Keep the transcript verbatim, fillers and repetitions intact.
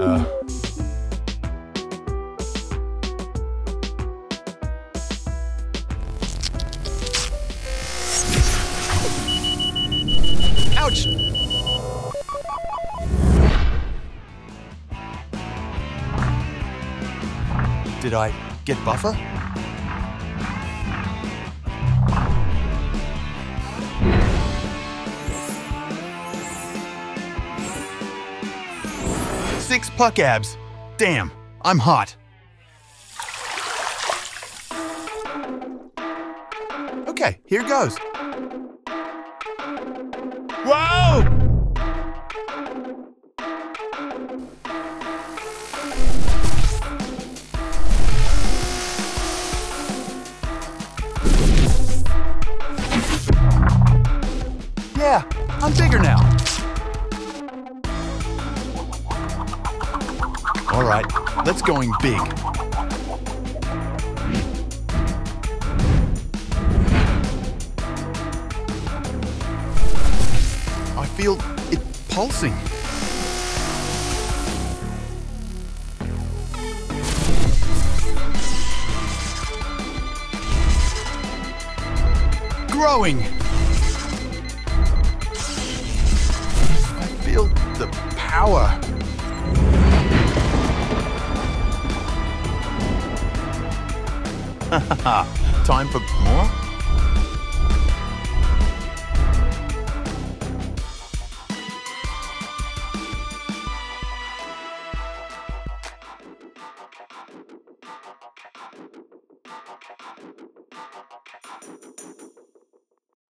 Uh. Ouch! Did I get buffer? Six puck abs. Damn, I'm hot. Okay, here goes. Whoa! Yeah, I'm bigger now. All right, let's going big. I feel it pulsing. Growing. I feel the power. Time for more?